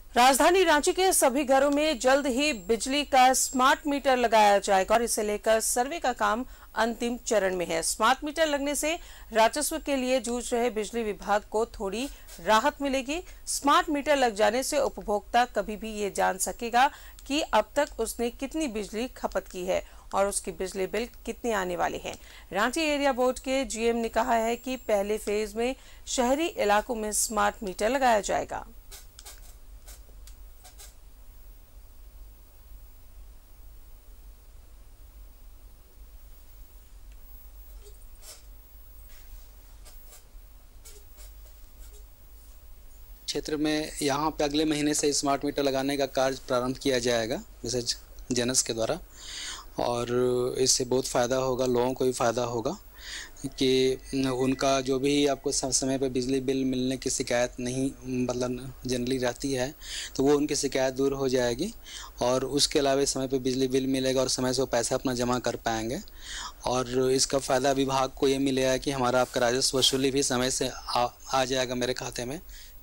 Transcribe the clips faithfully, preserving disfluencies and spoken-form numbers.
राजधानी रांची के सभी घरों में जल्द ही बिजली का स्मार्ट मीटर लगाया जाएगा और इसे लेकर सर्वे का काम अंतिम चरण में है। स्मार्ट मीटर लगने से राजस्व के लिए जूझ रहे बिजली विभाग को थोड़ी राहत मिलेगी। स्मार्ट मीटर लग जाने से उपभोक्ता कभी भी ये जान सकेगा कि अब तक उसने कितनी बिजली खपत की है और उसकी बिजली बिल कितने आने वाले हैं। रांची एरिया बोर्ड के जीएम ने कहा है कि पहले फेज में शहरी इलाकों में स्मार्ट मीटर लगाया जाएगा। क्षेत्र में यहाँ पे अगले महीने से स्मार्ट मीटर लगाने का कार्य प्रारंभ किया जाएगा जैसे जनस के द्वारा, और इससे बहुत फ़ायदा होगा, लोगों को भी फ़ायदा होगा कि उनका जो भी आपको समय पे बिजली बिल मिलने की शिकायत नहीं मतलब जनरली रहती है तो वो उनकी शिकायत दूर हो जाएगी, और उसके अलावा समय पे बिजली बिल मिलेगा और समय से वो पैसा अपना जमा कर पाएंगे। और इसका फ़ायदा विभाग को ये मिलेगा कि हमारा आपका राजस्व वसूली भी समय से आ, आ जाएगा मेरे खाते में।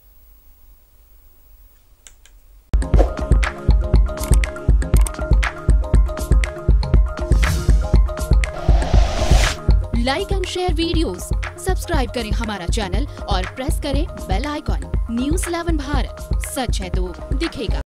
Like and share videos, subscribe करें हमारा चैनल और प्रेस करें bell icon. News eleven Bharat, सच है तो दिखेगा।